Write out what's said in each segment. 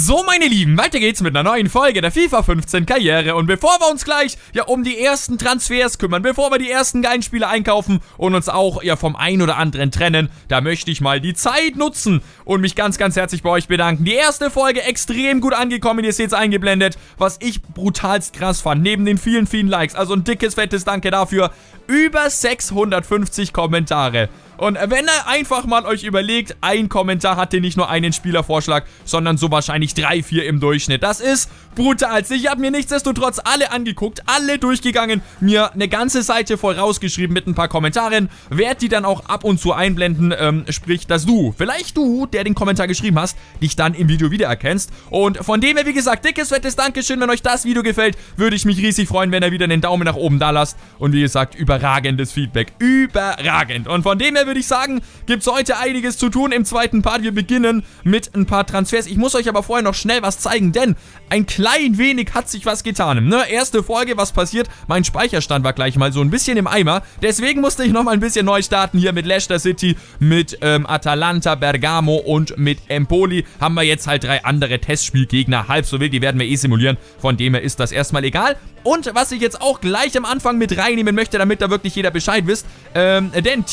So, meine Lieben, weiter geht's mit einer neuen Folge der FIFA 15 Karriere. Und bevor wir uns gleich um die ersten Transfers kümmern, bevor wir die ersten geilen Spieler einkaufen und uns auch vom einen oder anderen trennen, da möchte ich mal die Zeit nutzen und mich ganz, ganz herzlich bei euch bedanken. Die erste Folge extrem gut angekommen, ihr seht es eingeblendet, was ich brutalst krass fand, neben den vielen, vielen Likes. Also ein dickes, fettes Danke dafür. Über 650 Kommentare. Und wenn ihr einfach mal euch überlegt, ein Kommentar hatte nicht nur einen Spielervorschlag, sondern so wahrscheinlich 3, 4 im Durchschnitt. Das ist brutal. Ich habe mir nichtsdestotrotz alle angeguckt, alle durchgegangen, mir eine ganze Seite voll rausgeschrieben mit ein paar Kommentaren, werde die dann auch ab und zu einblenden, sprich, dass vielleicht du, der den Kommentar geschrieben hast, dich dann im Video wiedererkennst. Und von dem her, wie gesagt, dickes, fettes Dankeschön, wenn euch das Video gefällt, würde ich mich riesig freuen, wenn ihr wieder einen Daumen nach oben da lasst. Und wie gesagt, überragendes Feedback, überragend. Und von dem her würde ich sagen, gibt es heute einiges zu tun im zweiten Part. Wir beginnen mit ein paar Transfers. Ich muss euch aber vorher noch schnell was zeigen, denn ein klein wenig hat sich was getan. Erste Folge, was passiert? Mein Speicherstand war gleich mal so ein bisschen im Eimer. Deswegen musste ich noch mal ein bisschen neu starten. Hier mit Leicester City, mit Atalanta, Bergamo und mit Empoli haben wir jetzt halt 3 andere Testspielgegner. Halb so wild, die werden wir eh simulieren. Von dem her ist das erstmal egal. Und was ich jetzt auch gleich am Anfang mit reinnehmen möchte, damit da wirklich jeder Bescheid wisst, denn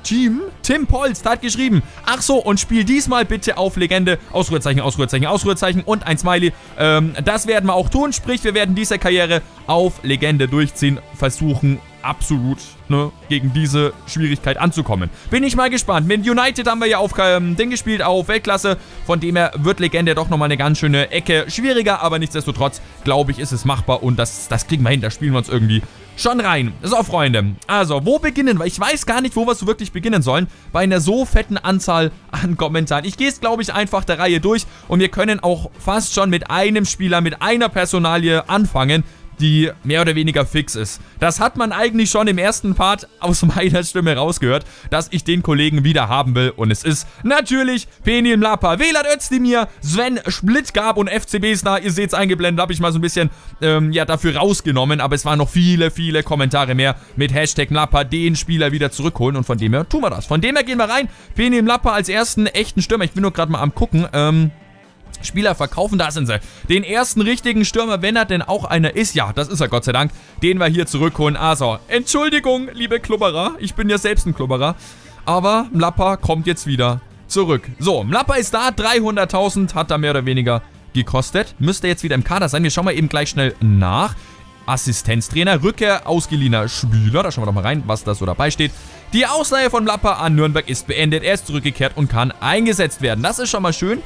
Tim Polst hat geschrieben, ach so, und spiel diesmal bitte auf Legende, Ausrufezeichen, Ausrufezeichen, Ausrufezeichen und ein Smiley. Das werden wir auch tun, sprich, wir werden diese Karriere auf Legende durchziehen, versuchen absolut gegen diese Schwierigkeit anzukommen. Bin ich mal gespannt. Mit United haben wir ja auf Ding gespielt, auf Weltklasse. Von dem her wird Legende doch nochmal eine ganz schöne Ecke schwieriger, aber nichtsdestotrotz, glaube ich, ist es machbar und das kriegen wir hin. Da spielen wir uns irgendwie schon rein. So, Freunde. Also, wo beginnen wir? Ich weiß gar nicht, wo wir so wirklich beginnen sollen. Bei einer so fetten Anzahl an Kommentaren. Ich gehe es, glaube ich, einfach der Reihe durch und wir können auch fast schon mit einem Spieler, mit einer Personalie anfangen, die mehr oder weniger fix ist. Das hat man eigentlich schon im ersten Part aus meiner Stimme rausgehört, dass ich den Kollegen wieder haben will. Und es ist natürlich Penil Mlapa, Velat Özdemir, Sven Splitgab und FCB Star. Ihr seht es eingeblendet, habe ich mal so ein bisschen dafür rausgenommen. Aber es waren noch viele, viele Kommentare mehr mit Hashtag Mlapa, den Spieler wieder zurückholen. Und von dem her tun wir das. Von dem her gehen wir rein. Penil Mlapa als ersten echten Stürmer. Ich bin nur gerade mal am gucken. Spieler verkaufen, da sind sie. Den ersten richtigen Stürmer, wenn er denn auch einer ist, ja, das ist er Gott sei Dank, den wir hier zurückholen. Also, Entschuldigung, liebe Klubberer, ich bin ja selbst ein Klubberer, aber Mlapa kommt jetzt wieder zurück. So, Mlapa ist da, 300.000 hat er mehr oder weniger gekostet. Müsste jetzt wieder im Kader sein, wir schauen mal eben gleich schnell nach. Assistenztrainer, Rückkehr ausgeliehener Spieler, da schauen wir doch mal rein, was da so dabei steht. Die Ausleihe von Mlapa an Nürnberg ist beendet, er ist zurückgekehrt und kann eingesetzt werden. Das ist schon mal schön.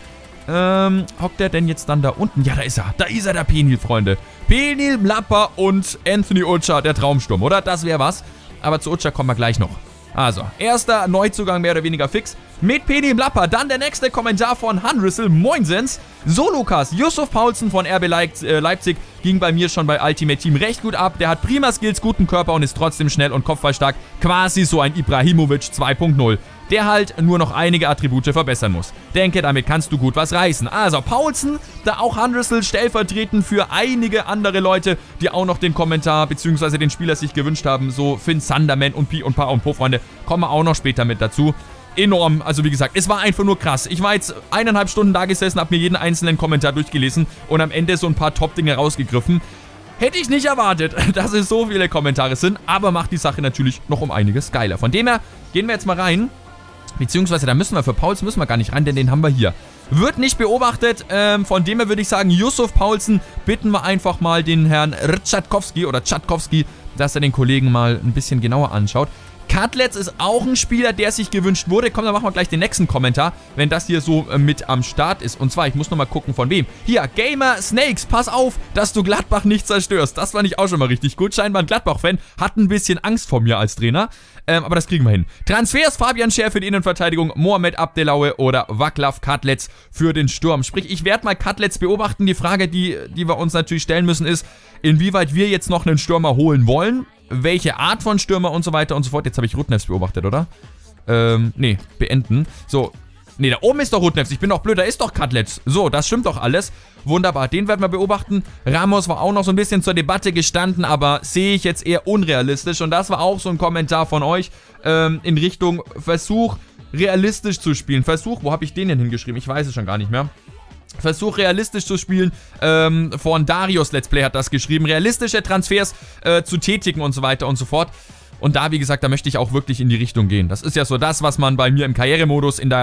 Hockt der denn jetzt dann da unten? Ja, da ist er, der Penil, Freunde. Penil, Mlapa und Anthony Ucha, der Traumsturm, oder? Das wäre was. Aber zu Ucha kommen wir gleich noch. Also, erster Neuzugang mehr oder weniger fix mit Penil Mlapa. Dann der nächste Kommentar von Hanrissel. Moinsens. So, Lukas, Yusuf Paulsen von RB Leipzig ging bei mir schon bei Ultimate Team recht gut ab. Der hat prima Skills, guten Körper und ist trotzdem schnell und kopfballstark. Quasi so ein Ibrahimovic 2.0. Der halt nur noch einige Attribute verbessern muss. Denke, damit kannst du gut was reißen. Also, Paulsen, da auch Hanrissel stellvertretend für einige andere Leute, die auch noch den Kommentar bzw. den Spieler sich gewünscht haben. So Finn Sanderman und Pi und Pa und Po, Freunde, kommen wir auch noch später mit dazu. Enorm, also wie gesagt, es war einfach nur krass. Ich war jetzt 1,5 Stunden da gesessen, habe mir jeden einzelnen Kommentar durchgelesen und am Ende so ein paar Top-Dinge rausgegriffen. Hätte ich nicht erwartet, dass es so viele Kommentare sind, aber macht die Sache natürlich noch um einiges geiler. Von dem her gehen wir jetzt mal rein. Beziehungsweise, da müssen wir für Paulsen gar nicht rein, denn den haben wir hier. Wird nicht beobachtet, von dem her würde ich sagen, Yusuf Paulsen, bitten wir einfach mal den Herrn Rzatkowski oder Tschatkowski, dass er den Kollegen mal ein bisschen genauer anschaut. Cutlets ist auch ein Spieler, der sich gewünscht wurde. Komm, dann machen wir gleich den nächsten Kommentar, wenn das hier so mit am Start ist. Und zwar, ich muss nochmal gucken, von wem. Hier, Gamer Snakes, pass auf, dass du Gladbach nicht zerstörst. Das fand ich auch schon mal richtig gut. Scheinbar ein Gladbach-Fan, hat ein bisschen Angst vor mir als Trainer. Aber das kriegen wir hin. Transfers, Fabian Scher für die Innenverteidigung, Mohamed Abdelaue oder Vaclav Cutlets für den Sturm. Sprich, ich werde mal Cutlets beobachten. Die Frage, die wir uns natürlich stellen müssen, ist, inwieweit wir jetzt noch einen Stürmer holen wollen. Welche Art von Stürmer und so weiter und so fort. Jetzt habe ich Rudnevs beobachtet, oder? Nee, beenden. So, nee, da oben ist doch Rudnevs. Ich bin doch blöd, da ist doch Cutlets. So, das stimmt doch alles. Wunderbar, den werden wir beobachten. Ramos war auch noch so ein bisschen zur Debatte gestanden, aber sehe ich jetzt eher unrealistisch. Und das war auch so ein Kommentar von euch in Richtung Versuch, realistisch zu spielen. Versuch, wo habe ich den denn hingeschrieben? Ich weiß es schon gar nicht mehr. Versuch realistisch zu spielen. Von Darius Let's Play hat das geschrieben. Realistische Transfers zu tätigen und so weiter und so fort. Und da, wie gesagt, da möchte ich auch wirklich in die Richtung gehen. Das ist ja so das, was man bei mir im Karrieremodus in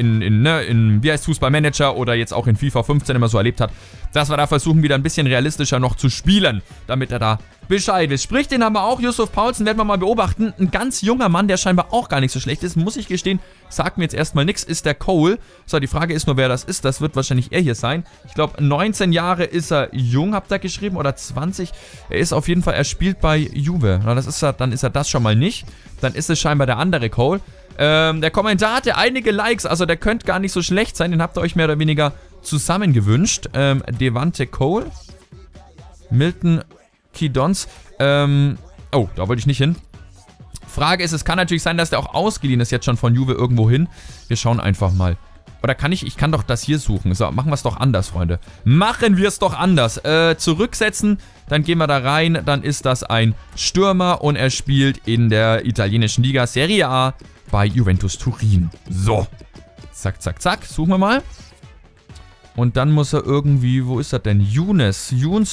wie heißt Fußballmanager oder jetzt auch in FIFA 15 immer so erlebt hat, dass wir da versuchen, wieder ein bisschen realistischer noch zu spielen, damit er da Bescheid ist. Sprich, den haben wir auch, Yusuf Paulsen, werden wir mal beobachten. Ein ganz junger Mann, der scheinbar auch gar nicht so schlecht ist, muss ich gestehen, sagt mir jetzt erstmal nichts, ist der Cole. So, die Frage ist nur, wer das ist. Das wird wahrscheinlich er hier sein. Ich glaube, 19 Jahre ist er jung, habt ihr geschrieben, oder 20. Er ist auf jeden Fall, er spielt bei Juve. Na, dann ist er das schon mal nicht. Dann ist es scheinbar der andere Cole. Der Kommentar hatte einige Likes, also der könnte gar nicht so schlecht sein. Den habt ihr euch mehr oder weniger zusammen gewünscht. Devante Cole. Milton Kidons. Oh, da wollte ich nicht hin. Frage ist, es kann natürlich sein, dass der auch ausgeliehen ist jetzt schon von Juve irgendwo hin. Wir schauen einfach mal. Oder kann ich kann doch das hier suchen. So, machen wir es doch anders, Freunde. Machen wir es doch anders. Zurücksetzen, dann gehen wir da rein. Dann ist das ein Stürmer und er spielt in der italienischen Liga Serie A bei Juventus Turin. So. Zack, zack, zack. Suchen wir mal. Und dann muss er irgendwie, wo ist er denn? Younes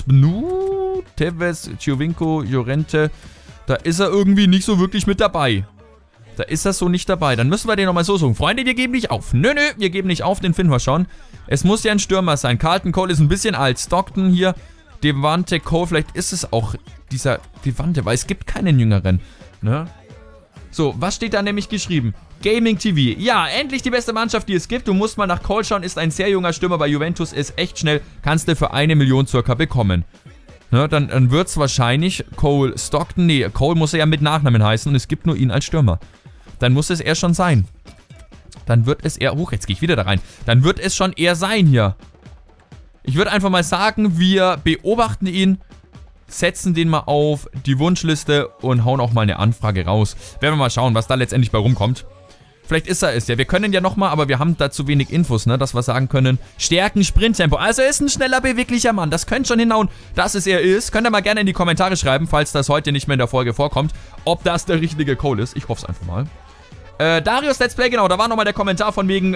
Bnu, Tevez, Giovinco, Llorente. Da ist er irgendwie nicht so wirklich mit dabei. Da ist er so nicht dabei. Dann müssen wir den nochmal so suchen. Freunde, wir geben nicht auf. Nö, wir geben nicht auf. Den finden wir schon. Es muss ja ein Stürmer sein. Carlton Cole ist ein bisschen alt. Stockton hier. Devante Cole. Vielleicht ist es auch dieser Devante, weil es gibt keinen Jüngeren. Ne? So, was steht da nämlich geschrieben? Gaming TV. Ja, endlich die beste Mannschaft, die es gibt. Du musst mal nach Cole schauen. Ist ein sehr junger Stürmer bei Juventus. Ist echt schnell. Kannst du für 1 Million circa bekommen. Ne, dann wird es wahrscheinlich Cole Stockton. Nee, Cole muss ja mit Nachnamen heißen und es gibt nur ihn als Stürmer. Dann muss es er schon sein. Dann wird es er... jetzt gehe ich wieder da rein. Dann wird es schon er sein hier. Ich würde einfach mal sagen, wir beobachten ihn, setzen den mal auf die Wunschliste und hauen auch mal eine Anfrage raus. Werden wir mal schauen, was da letztendlich bei rumkommt. Vielleicht ist er es ja. Wir können ja nochmal, aber wir haben da zu wenig Infos, ne, dass wir sagen können, Stärken, Sprinttempo. Also er ist ein schneller, beweglicher Mann. Das könnte schon hinhauen, dass es er ist. Könnt ihr mal gerne in die Kommentare schreiben, falls das heute nicht mehr in der Folge vorkommt, ob das der richtige Cole ist. Ich hoffe es einfach mal. Darius Let's Play, genau, da war nochmal der Kommentar von wegen,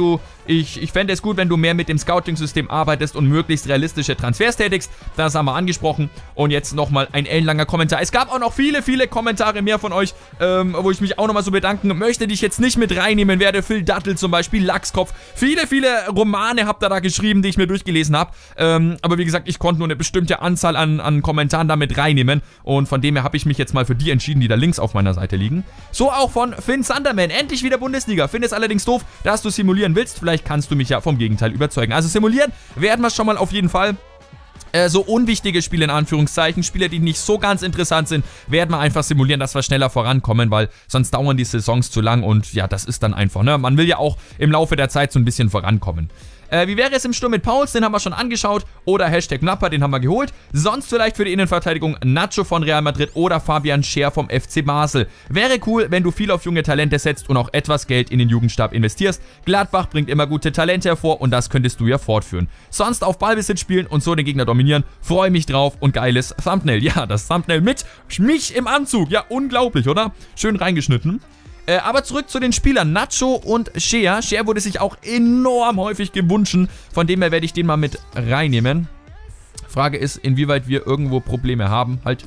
ich fände es gut, wenn du mehr mit dem Scouting-System arbeitest und möglichst realistische Transfers tätigst. Das haben wir angesprochen. Und jetzt nochmal ein ellenlanger Kommentar. Es gab auch noch viele, viele Kommentare mehr von euch, wo ich mich auch nochmal so bedanken möchte, die ich jetzt nicht mit reinnehmen werde. Phil Dattel zum Beispiel, Lachskopf. Viele, viele Romane habt ihr da geschrieben, die ich mir durchgelesen habe. Aber wie gesagt, ich konnte nur eine bestimmte Anzahl an Kommentaren da mit reinnehmen. Und von dem her habe ich mich jetzt mal für die entschieden, die da links auf meiner Seite liegen. So auch von Finn Sunderman. Endlich wieder Bundesliga. Finde es allerdings doof, dass du simulieren willst. Vielleicht kannst du mich ja vom Gegenteil überzeugen. Also simulieren werden wir schon mal auf jeden Fall. So unwichtige Spiele in Anführungszeichen, Spiele, die nicht so ganz interessant sind, werden wir einfach simulieren, dass wir schneller vorankommen, weil sonst dauern die Saisons zu lang und ja, das ist dann einfach, ne? Man will ja auch im Laufe der Zeit so ein bisschen vorankommen. Wie wäre es im Sturm mit Pauls? Den haben wir schon angeschaut. Oder Hashtag Napper, den haben wir geholt. Sonst vielleicht für die Innenverteidigung Nacho von Real Madrid oder Fabian Scher vom FC Basel. Wäre cool, wenn du viel auf junge Talente setzt und auch etwas Geld in den Jugendstab investierst. Gladbach bringt immer gute Talente hervor und das könntest du ja fortführen. Sonst auf Ballbesitz spielen und so den Gegner dominieren. Freue mich drauf und geiles Thumbnail. Ja, das Thumbnail mit mich im Anzug. Ja, unglaublich, oder? Schön reingeschnitten. Aber zurück zu den Spielern. Nacho und Scher. Scher wurde sich auch enorm häufig gewünscht. Von dem her werde ich den mal mit reinnehmen. Frage ist, inwieweit wir irgendwo Probleme haben. Halt,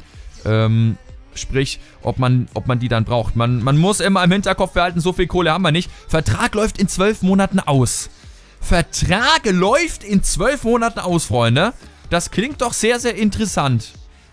sprich, ob man die dann braucht. Man muss immer im Hinterkopf behalten, so viel Kohle haben wir nicht. Vertrag läuft in 12 Monaten aus. Vertrag läuft in 12 Monaten aus, Freunde. Das klingt doch sehr, sehr interessant.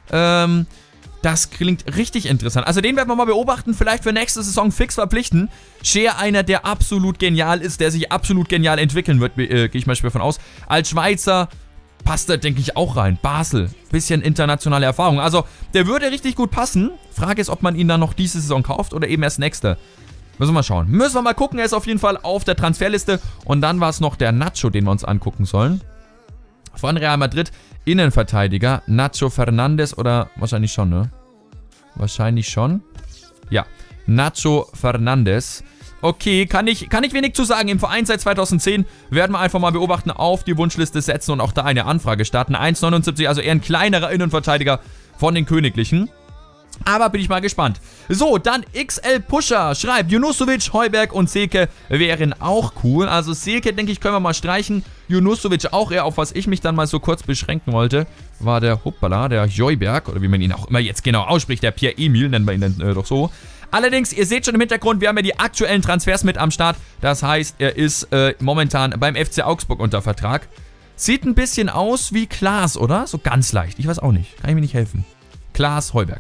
Das klingt richtig interessant. Also den werden wir mal beobachten, vielleicht für nächste Saison fix verpflichten. Scher, einer, der absolut genial ist, der sich absolut genial entwickeln wird, gehe ich mal schwer von aus. Als Schweizer passt er, denke ich, auch rein. Basel, bisschen internationale Erfahrung. Also der würde richtig gut passen. Frage ist, ob man ihn dann noch diese Saison kauft oder eben erst nächste. Müssen wir mal schauen. Müssen wir mal gucken, er ist auf jeden Fall auf der Transferliste. Und dann war es noch der Nacho, den wir uns angucken sollen. Von Real Madrid, Innenverteidiger, Nacho Fernandes oder wahrscheinlich schon, ne? Wahrscheinlich schon. Ja, Nacho Fernandes. Okay, kann ich wenig zu sagen. Im Verein seit 2010 werden wir einfach mal beobachten, auf die Wunschliste setzen und auch da eine Anfrage starten. 1,79, also eher ein kleinerer Innenverteidiger von den Königlichen. Aber bin ich mal gespannt. So, dann XL Pusher schreibt, Junusovic, Heuberg und Selke wären auch cool. Also Selke, denke ich, können wir mal streichen. Junusovic auch eher, auf was ich mich dann mal so kurz beschränken wollte, war der Hoppala, der Heuberg, oder wie man ihn auch immer jetzt genau ausspricht, der Pierre-Emil, nennen wir ihn dann doch so. Allerdings, ihr seht schon im Hintergrund, wir haben ja die aktuellen Transfers mit am Start. Das heißt, er ist momentan beim FC Augsburg unter Vertrag. Sieht ein bisschen aus wie Klaas, oder? So ganz leicht. Ich weiß auch nicht. Kann ich mir nicht helfen. Klaas Heuberg.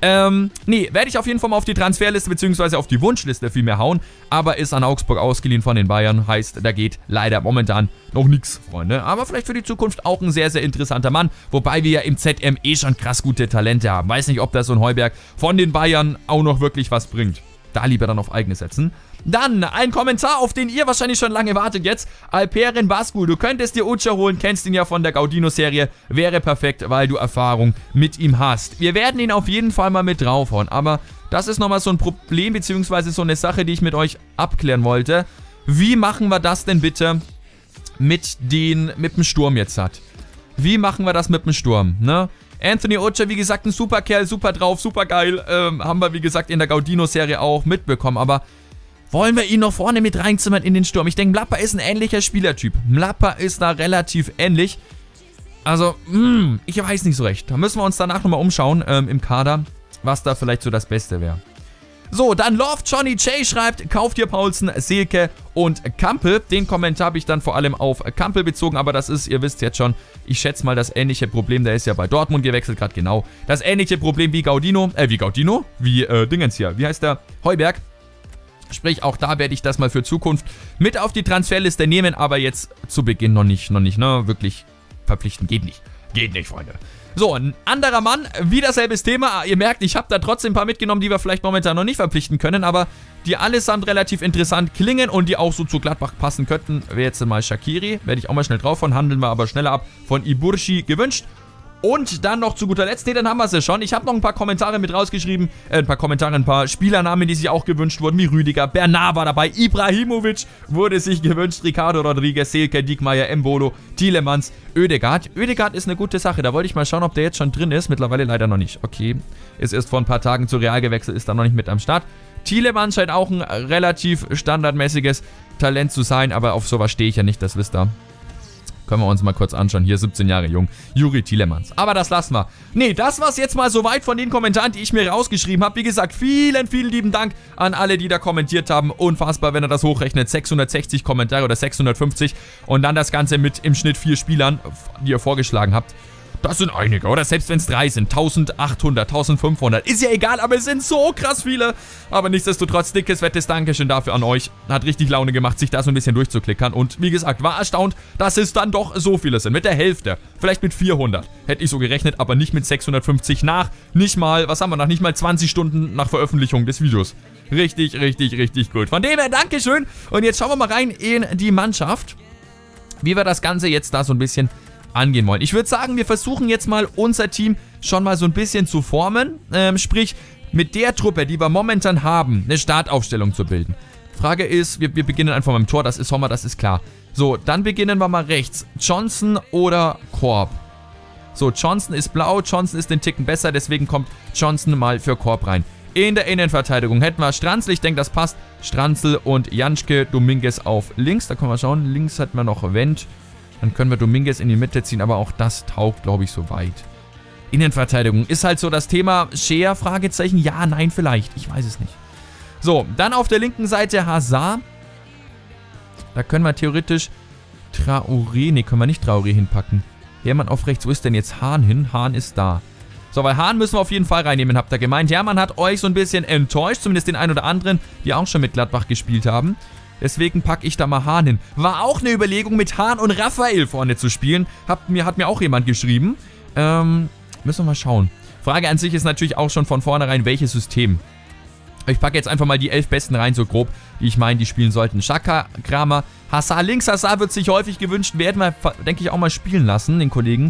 Nee, werde ich auf jeden Fall mal auf die Transferliste bzw. auf die Wunschliste vielmehr hauen, aber ist an Augsburg ausgeliehen von den Bayern, heißt, da geht leider momentan noch nichts, Freunde. Aber vielleicht für die Zukunft auch ein sehr, sehr interessanter Mann, wobei wir ja im ZM schon krass gute Talente haben. Weiß nicht, ob da so ein Heuberg von den Bayern auch noch wirklich was bringt. Da lieber dann auf eigene setzen. Dann ein Kommentar, auf den ihr wahrscheinlich schon lange wartet jetzt. Alperen Bascu, du könntest dir Ucha holen, kennst ihn ja von der Gaudino-Serie. Wäre perfekt, weil du Erfahrung mit ihm hast. Wir werden ihn auf jeden Fall mal mit draufhauen, aber das ist nochmal so ein Problem, beziehungsweise so eine Sache, die ich mit euch abklären wollte. Wie machen wir das denn bitte mit dem Sturm jetzt hat? Wie machen wir das mit dem Sturm, ne? Anthony Ucha, wie gesagt, ein super Kerl, super drauf, super geil. Haben wir, wie gesagt, in der Gaudino-Serie auch mitbekommen. Aber wollen wir ihn noch vorne mit reinzimmern in den Sturm? Ich denke, Mlappa ist ein ähnlicher Spielertyp. Mlappa ist da relativ ähnlich. Also, ich weiß nicht so recht. Da müssen wir uns danach nochmal umschauen im Kader, was da vielleicht so das Beste wäre. So, dann Love Johnny J schreibt, kauft ihr Paulsen, Selke und Kampel. Den Kommentar habe ich dann vor allem auf Kampel bezogen, aber das ist, ihr wisst jetzt schon, ich schätze mal das ähnliche Problem, der ist ja bei Dortmund gewechselt, gerade genau. Das ähnliche Problem wie Gaudino, wie Dingens hier, wie heißt der? Heuberg. Sprich, auch da werde ich das mal für Zukunft mit auf die Transferliste nehmen, aber jetzt zu Beginn noch nicht, ne, wirklich verpflichten, geht nicht. Geht nicht, Freunde. So, ein anderer Mann, wieder selbes Thema. Ihr merkt, ich habe da trotzdem ein paar mitgenommen, die wir vielleicht momentan noch nicht verpflichten können, aber die allesamt relativ interessant klingen und die auch so zu Gladbach passen könnten. Wäre jetzt mal Shaqiri, werde ich auch mal schnell drauf von, handeln wir aber schneller ab, von Iburshi gewünscht. Und dann noch zu guter Letzt, dann haben wir es ja schon. Ich habe noch ein paar Kommentare mit rausgeschrieben, ein paar Spielernamen, die sich auch gewünscht wurden, wie Rüdiger, Bernard war dabei, Ibrahimovic wurde sich gewünscht, Ricardo Rodriguez, Selke, Diekmeyer, Embolo, Tielemans, Oedegaard. Oedegaard ist eine gute Sache, da wollte ich mal schauen, ob der jetzt schon drin ist, mittlerweile leider noch nicht. Okay, ist erst vor ein paar Tagen zu Real gewechselt, ist da noch nicht mit am Start. Tielemans scheint auch ein relativ standardmäßiges Talent zu sein, aber auf sowas stehe ich ja nicht, das wisst ihr. Können wir uns mal kurz anschauen. Hier 17 Jahre jung. Juri Tielemans. Aber das lassen wir. Nee, das war's jetzt mal soweit von den Kommentaren, die ich mir rausgeschrieben habe. Wie gesagt, vielen, vielen lieben Dank an alle, die da kommentiert haben. Unfassbar, wenn ihr das hochrechnet. 660 Kommentare oder 650. Und dann das Ganze mit im Schnitt 4 Spielern, die ihr vorgeschlagen habt. Das sind einige, oder? Selbst wenn es 3 sind. 1800, 1500. Ist ja egal, aber es sind so krass viele. Aber nichtsdestotrotz, dickes, fettes Dankeschön dafür an euch. Hat richtig Laune gemacht, sich da so ein bisschen durchzuklickern. Und wie gesagt, war erstaunt, dass es dann doch so viele sind. Mit der Hälfte. Vielleicht mit 400. Hätte ich so gerechnet, aber nicht mit 650 nach. Nicht mal, was haben wir nach? Nicht mal 20 Stunden nach Veröffentlichung des Videos. Richtig, richtig, richtig gut. Von dem her, Dankeschön. Und jetzt schauen wir mal rein in die Mannschaft. Wie wir das Ganze jetzt da so ein bisschen angehen wollen. Ich würde sagen, wir versuchen jetzt mal unser Team schon mal so ein bisschen zu formen. Sprich, mit der Truppe, die wir momentan haben, eine Startaufstellung zu bilden. Frage ist, wir beginnen einfach mit dem Tor, das ist Sommer, das ist klar. So, dann beginnen wir mal rechts. Johnson oder Korb? So, Johnson ist blau, Johnson ist den Ticken besser, deswegen kommt Johnson mal für Korb rein. In der Innenverteidigung hätten wir Stranzl, ich denke, das passt. Stranzl und Janschke, Dominguez auf links. Da können wir schauen, links hätten wir noch Wendt. Dann können wir Dominguez in die Mitte ziehen, aber auch das taugt, glaube ich, so weit. Innenverteidigung ist halt so das Thema. Scheer, Fragezeichen, ja, nein, vielleicht. Ich weiß es nicht. So, dann auf der linken Seite Hazard. Da können wir theoretisch Traoré, ne, können wir nicht Traoré hinpacken. Hermann auf rechts, wo ist denn jetzt Hahn hin? Hahn ist da. So, weil Hahn müssen wir auf jeden Fall reinnehmen, habt ihr gemeint. Hermann hat euch so ein bisschen enttäuscht, zumindest den einen oder anderen, die auch schon mit Gladbach gespielt haben. Deswegen packe ich da mal Hahn hin. War auch eine Überlegung, mit Hahn und Raphael vorne zu spielen. Hat mir auch jemand geschrieben. Müssen wir mal schauen. Frage an sich ist natürlich auch schon von vornherein, welches System. Ich packe jetzt einfach mal die 11 Besten rein, so grob, die ich meine, die spielen sollten. Xhaka, Kramer, Hazard links. Hazard wird sich häufig gewünscht. Werden wir, denke ich, auch mal spielen lassen, den Kollegen.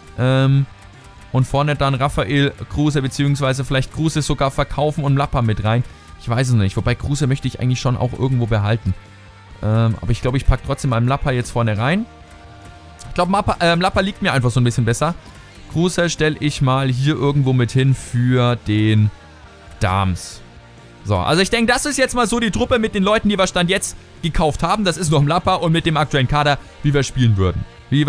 Und vorne dann Raphael, Kruse, beziehungsweise vielleicht Kruse sogar verkaufen und Mlappa mit rein. Ich weiß es nicht. Wobei Kruse möchte ich eigentlich schon auch irgendwo behalten. Aber ich glaube, ich packe trotzdem mal Mlappa jetzt vorne rein. Ich glaube, Mlappa liegt mir einfach so ein bisschen besser. Kruse stelle ich mal hier irgendwo mit hin für den Dams. So, also ich denke, das ist jetzt mal so die Truppe mit den Leuten, die wir Stand jetzt gekauft haben. Das ist noch Mlapa und mit dem aktuellen Kader, wie wir spielen würden.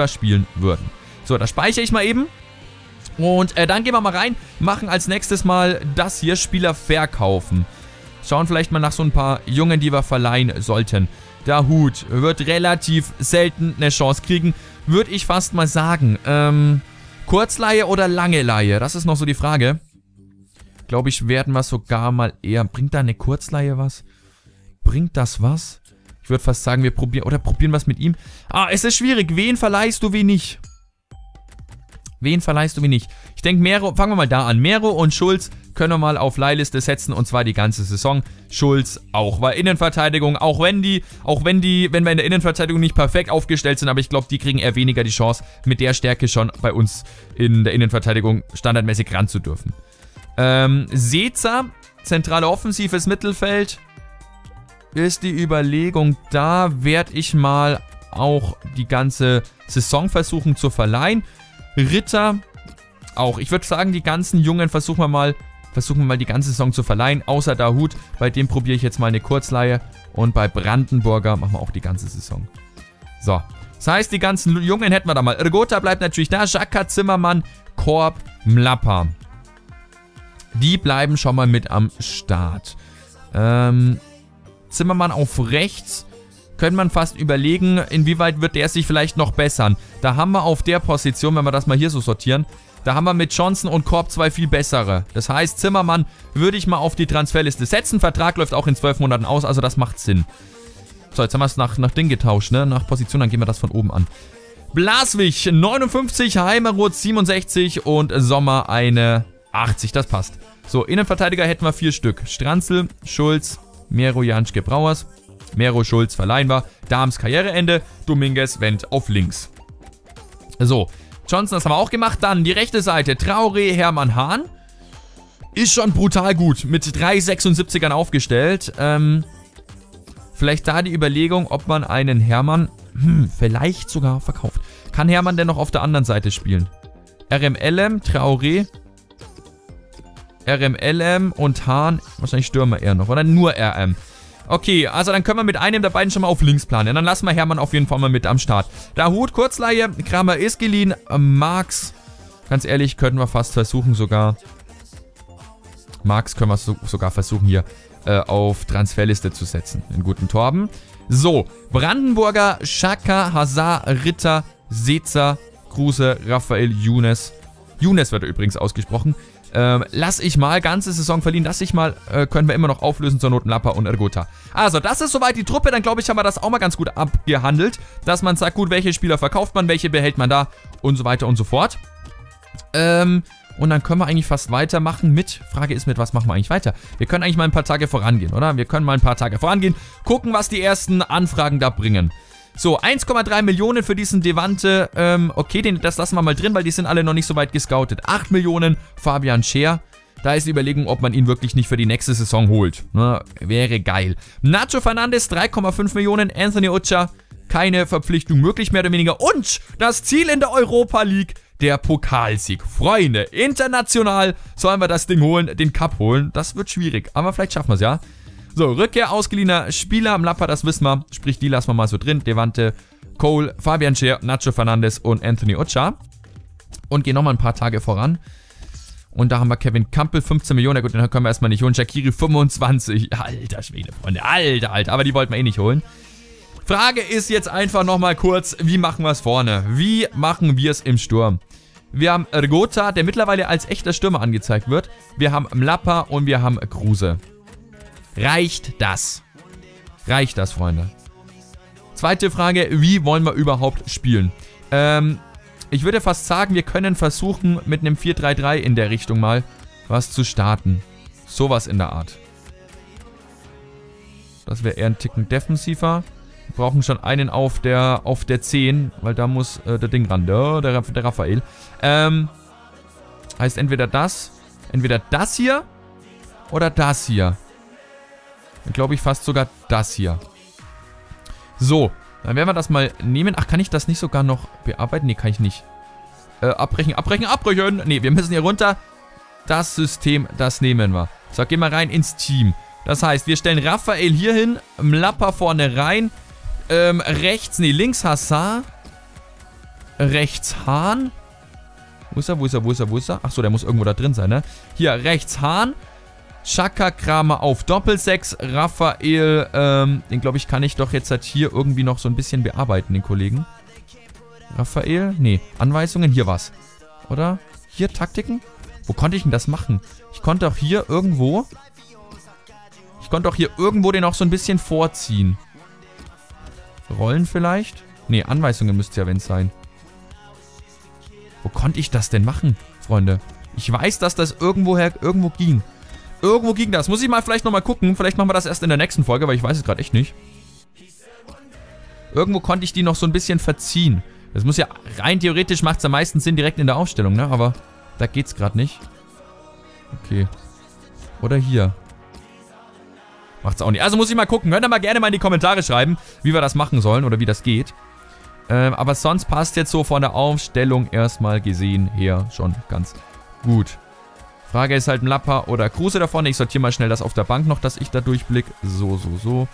So, das speichere ich mal eben. Und dann gehen wir mal rein, machen als nächstes mal das hier, Spieler verkaufen. Schauen vielleicht mal nach so ein paar Jungen, die wir verleihen sollten. Dahoud wird relativ selten eine Chance kriegen, würde ich fast mal sagen. Kurzleihe oder lange Leihe? Das ist noch so die Frage. Glaube ich, werden wir sogar mal eher... Bringt da eine Kurzleihe was? Bringt das was? Ich würde fast sagen, wir probieren... Oder probieren wir es mit ihm? Ah, es ist schwierig. Wen verleihst du, wen nicht? Wen verleihst du, wen nicht? Ich denke, Mero... Fangen wir mal da an. Mero und Schulz können wir mal auf Leihliste setzen. Und zwar die ganze Saison. Schulz auch. Weil Innenverteidigung, auch wenn wir in der Innenverteidigung nicht perfekt aufgestellt sind, aber ich glaube, die kriegen eher weniger die Chance, mit der Stärke schon bei uns in der Innenverteidigung standardmäßig ran zu dürfen. Sezer, zentrale offensives Mittelfeld, ist die Überlegung, da werde ich mal auch die ganze Saison versuchen zu verleihen. Ritter auch. Ich würde sagen, die ganzen Jungen versuchen wir mal die ganze Saison zu verleihen, außer Dahoud, bei dem probiere ich jetzt mal eine Kurzleihe und bei Brandenburger machen wir auch die ganze Saison. So, das heißt, die ganzen Jungen hätten wir da mal. Rgota bleibt natürlich da, Xhaka, Zimmermann, Korb, Mlapa. Die bleiben schon mal mit am Start. Zimmermann auf rechts. Könnte man fast überlegen, inwieweit wird der sich vielleicht noch bessern. Da haben wir auf der Position, wenn wir das mal hier so sortieren, da haben wir mit Johnson und Korb zwei viel bessere. Das heißt, Zimmermann würde ich mal auf die Transferliste setzen. Vertrag läuft auch in 12 Monaten aus, also das macht Sinn. So, jetzt haben wir es nach Ding getauscht, ne? Nach Position, dann gehen wir das von oben an. Blaswig 59, Heimeroth 67 und Sommer eine 80, das passt. So, Innenverteidiger hätten wir 4 Stück. Stranzl, Schulz, Mero, Janschke, Brauers. Mero, Schulz verleihen wir. Dahms Karriereende. Dominguez, Wendt auf links. So, Johnson, das haben wir auch gemacht. Dann die rechte Seite. Traoré, Hermann, Hahn. Ist schon brutal gut. Mit 3 76ern aufgestellt. Vielleicht da die Überlegung, ob man einen Hermann vielleicht sogar verkauft. Kann Hermann denn noch auf der anderen Seite spielen? RMLM, Traoré. RMLM und Hahn. Wahrscheinlich Stürmer eher noch. Oder nur RM. Okay, also dann können wir mit einem der beiden schon mal auf links planen. Ja, dann lassen wir Hermann auf jeden Fall mal mit am Start. Dahoud, Kurzleihe. Kramer ist geliehen. Marx. Ganz ehrlich, könnten wir fast versuchen sogar. Marx können wir sogar versuchen hier auf Transferliste zu setzen. Den guten Torben. So, Brandenburger, Xhaka, Hazard, Ritter, Sezer, Kruse, Raphael, Younes. Younes wird er übrigens ausgesprochen. Lass ich mal, ganze Saison verliehen, können wir immer noch auflösen zur Not Mlapa und Rgota. Also, das ist soweit die Truppe, dann glaube ich, haben wir das auch mal ganz gut abgehandelt, dass man sagt, gut, welche Spieler verkauft man, welche behält man da und so weiter und so fort. Und dann können wir eigentlich fast weitermachen mit, Frage ist, mit was machen wir eigentlich weiter? Wir können eigentlich mal ein paar Tage vorangehen, oder? Wir können mal ein paar Tage vorangehen, gucken, was die ersten Anfragen da bringen. So, 1,3 Millionen für diesen Devante. Okay, das lassen wir mal drin, weil die sind alle noch nicht so weit gescoutet. 8 Millionen Fabian Scheer. Da ist die Überlegung, ob man ihn wirklich nicht für die nächste Saison holt. Ne, wäre geil. Nacho Fernandes, 3,5 Millionen. Anthony Ucha, keine Verpflichtung möglich, mehr oder weniger. Und das Ziel in der Europa League, der Pokalsieg. Freunde, international sollen wir das Ding holen, den Cup holen. Das wird schwierig, aber vielleicht schaffen wir es, ja. So, Rückkehr ausgeliehener Spieler. Mlapa, das wissen wir. Sprich, die lassen wir mal so drin. Devante, Cole, Fabian Scheer, Nacho Fernandes und Anthony Ucha. Und gehen nochmal ein paar Tage voran. Und da haben wir Kevin Campbell, 15 Millionen. Ja gut, den können wir erstmal nicht holen. Shaqiri, 25. Alter Schwede, Freunde. Alter. Aber die wollten wir eh nicht holen. Frage ist jetzt einfach nochmal kurz, wie machen wir es vorne? Wie machen wir es im Sturm? Wir haben Rgota, der mittlerweile als echter Stürmer angezeigt wird. Wir haben Mlapa und wir haben Kruse. Reicht das? Reicht das, Freunde? Zweite Frage, wie wollen wir überhaupt spielen? Ich würde fast sagen, wir können versuchen, mit einem 4-3-3 in der Richtung mal was zu starten. Sowas in der Art. Das wäre eher ein Ticken defensiver. Wir brauchen schon einen auf der 10, weil da muss der Ding ran. Der Raphael. Heißt entweder das hier oder das hier. Glaube ich fast sogar das hier. So, dann werden wir das mal nehmen. Ach, kann ich das nicht sogar noch bearbeiten? Nee, kann ich nicht. Abbrechen. Ne, wir müssen hier runter. Das System, das nehmen wir. So, gehen wir rein ins Team. Das heißt, wir stellen Raphael hier hin. Mlapper vorne rein. Links Hassar. Rechts Hahn. Wo ist er? Achso, der muss irgendwo da drin sein, ne? Hier, rechts Hahn. Chaka Kramer auf Doppelsechs. Raphael, den glaube ich, kann ich doch jetzt halt hier irgendwie noch so ein bisschen bearbeiten, den Kollegen. Raphael? Nee, Anweisungen, hier was. Oder? Hier Taktiken? Wo konnte ich denn das machen? Ich konnte auch hier irgendwo... den auch so ein bisschen vorziehen. Rollen vielleicht? Nee, Anweisungen müsste ja wenn es sein. Wo konnte ich das denn machen, Freunde? Ich weiß, dass das irgendwo ging. Irgendwo ging das. Muss ich mal vielleicht nochmal gucken. Vielleicht machen wir das erst in der nächsten Folge, weil ich weiß es gerade echt nicht. Irgendwo konnte ich die noch so ein bisschen verziehen. Das muss ja, rein theoretisch macht es am meisten Sinn direkt in der Aufstellung, ne? Aber da geht's gerade nicht. Okay. Oder hier. Macht's auch nicht. Also muss ich mal gucken. Könnt ihr mal gerne mal in die Kommentare schreiben, wie wir das machen sollen oder wie das geht. Aber sonst passt jetzt so von der Aufstellung erstmal gesehen her schon ganz gut. Frage ist halt Mlapper oder Kruse da vorne. Ich sortiere mal schnell das auf der Bank noch, dass ich da durchblicke. So.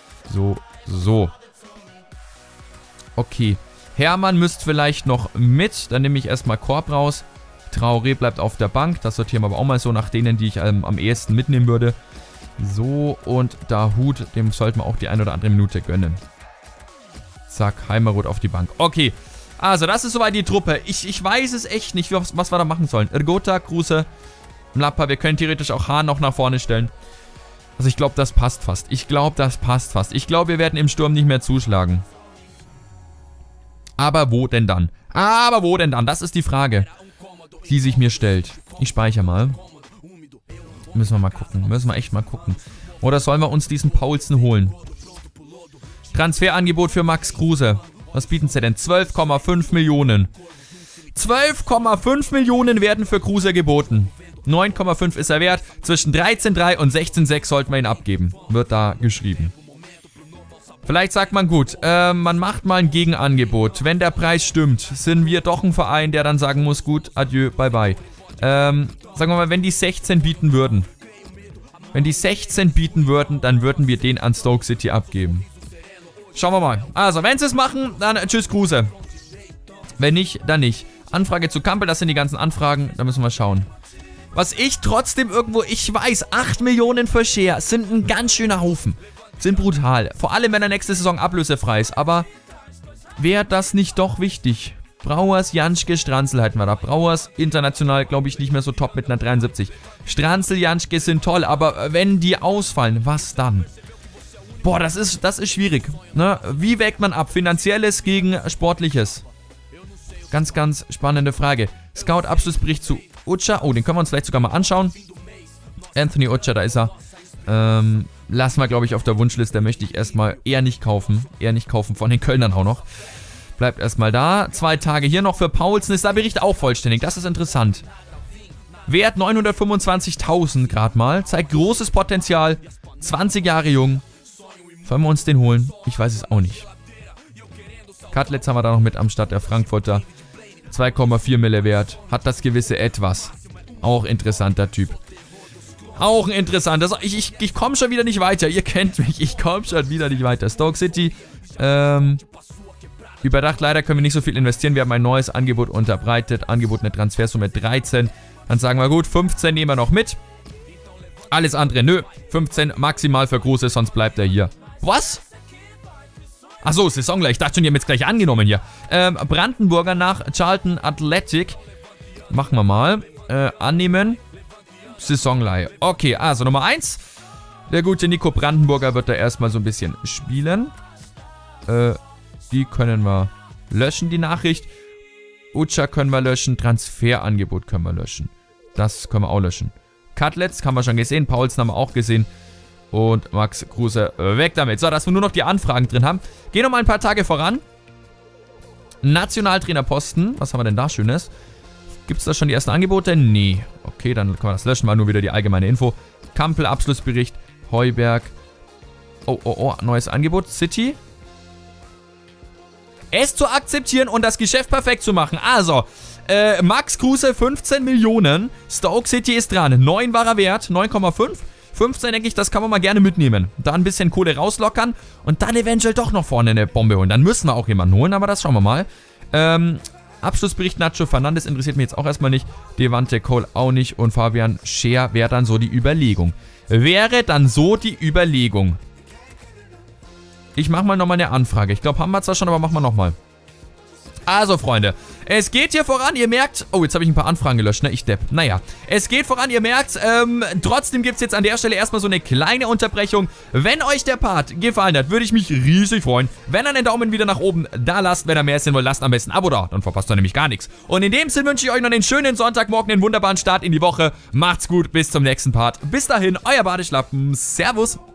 Okay. Hermann müsste vielleicht noch mit. Dann nehme ich erstmal Korb raus. Traoré bleibt auf der Bank. Das sortieren wir aber auch mal so nach denen, die ich am ehesten mitnehmen würde. So, und Dahut, dem sollten wir auch die 1 oder andere Minute gönnen. Zack, Heimerud auf die Bank. Okay, also das ist soweit die Truppe. Ich weiß es echt nicht, was wir da machen sollen. Irgota, Kruse, Mlapper, wir können theoretisch auch Hahn noch nach vorne stellen. Also ich glaube, das passt fast. Ich glaube, wir werden im Sturm nicht mehr zuschlagen. Aber wo denn dann? Das ist die Frage, die sich mir stellt. Ich speichere mal. Müssen wir echt mal gucken. Oder sollen wir uns diesen Paulsen holen? Transferangebot für Max Kruse. Was bieten sie denn? 12,5 Millionen. 12,5 Millionen werden für Kruse geboten. 9,5 ist er wert. Zwischen 13,3 und 16,6 sollten wir ihn abgeben. Wird da geschrieben. Vielleicht sagt man, gut, man macht mal ein Gegenangebot. Wenn der Preis stimmt, sind wir doch ein Verein, der dann sagen muss, gut, adieu, bye bye. Sagen wir mal, wenn die 16 bieten würden. Dann würden wir den an Stoke City abgeben. Schauen wir mal. Also, wenn sie es machen, dann tschüss Kruse. Wenn nicht, dann nicht. Anfrage zu Campbell, das sind die ganzen Anfragen. Da müssen wir schauen. Was ich trotzdem irgendwo, ich weiß, 8 Millionen für Scheer sind ein ganz schöner Haufen. Sind brutal. Vor allem, wenn er nächste Saison ablösefrei ist. Aber wäre das nicht doch wichtig? Brauers, Janschke, Stranzl halten wir da. Brauers international, glaube ich, nicht mehr so top mit einer 73. Stranzl, Janschke sind toll, aber wenn die ausfallen, was dann? Boah, das ist schwierig. Ne? Wie wägt man ab? Finanzielles gegen Sportliches? Ganz, ganz spannende Frage. Scout-Abschlussbericht zu Ucha. Oh, den können wir uns vielleicht sogar mal anschauen. Anthony Ucha, da ist er. Lassen wir, glaube ich, auf der Wunschliste. Möchte ich erstmal eher nicht kaufen. Von den Kölnern auch noch. Bleibt erstmal da. 2 Tage hier noch für Paulsen. Ist der Bericht auch vollständig. Das ist interessant. Wert 925.000 gerade mal. Zeigt großes Potenzial. 20 Jahre jung. Sollen wir uns den holen? Ich weiß es auch nicht. Cutlets haben wir da noch mit am Start, der Frankfurter. 2,4 Mille wert. Hat das gewisse Etwas. Auch interessanter Typ. Auch ein interessanter. Ich komme schon wieder nicht weiter. Ihr kennt mich. Ich komme schon wieder nicht weiter. Stoke City. Überdacht, leider können wir nicht so viel investieren. Wir haben ein neues Angebot unterbreitet. Angebot eine Transfersumme 13. Dann sagen wir gut, 15 nehmen wir noch mit. Alles andere, nö. 15 maximal für Große, sonst bleibt er hier. Was? Achso, Saisonleih. Ich dachte schon, die haben jetzt gleich angenommen hier. Brandenburger nach Charlton Athletic. Machen wir mal. Annehmen. Saisonleih. Okay, also Nummer 1. Der gute Nico Brandenburger wird da erstmal so ein bisschen spielen. Die können wir löschen, die Nachricht. Ucha können wir löschen. Transferangebot können wir löschen. Das können wir auch löschen. Cutlets haben wir schon gesehen. Paulsen haben wir auch gesehen. Und Max Kruse weg damit. So, dass wir nur noch die Anfragen drin haben. Gehen noch mal ein paar Tage voran. Nationaltrainerposten. Was haben wir denn da Schönes? Gibt es da schon die ersten Angebote? Nee. Okay, dann können wir das löschen. Mal nur wieder die allgemeine Info. Kampel, Abschlussbericht. Heuberg. Oh, neues Angebot. City. es zu akzeptieren und das Geschäft perfekt zu machen. Also, Max Kruse 15 Millionen, Stoke City ist dran, 9 war er wert, 9,5. 15 denke ich, das kann man mal gerne mitnehmen. Da ein bisschen Kohle rauslockern und dann eventuell doch noch vorne eine Bombe holen. Dann müssen wir auch jemanden holen, aber das schauen wir mal. Abschlussbericht Nacho Fernandes interessiert mich jetzt auch erstmal nicht. Devante Cole auch nicht und Fabian Scheer wäre dann so die Überlegung. Ich mache mal nochmal eine Anfrage. Ich glaube, haben wir zwar schon, aber machen wir nochmal. Also, Freunde, es geht hier voran, ihr merkt... Oh, jetzt habe ich ein paar Anfragen gelöscht, ne? Ich Depp. Naja, es geht voran, ihr merkt, trotzdem gibt es jetzt an der Stelle erstmal so eine kleine Unterbrechung. Wenn euch der Part gefallen hat, würde ich mich riesig freuen, wenn ihr einen Daumen wieder nach oben da lasst. Wenn ihr mehr sehen wollt, lasst am besten ein Abo da, dann verpasst ihr nämlich gar nichts. Und in dem Sinne wünsche ich euch noch einen schönen Sonntagmorgen, einen wunderbaren Start in die Woche. Macht's gut, bis zum nächsten Part. Bis dahin, euer Badeschlappen. Servus.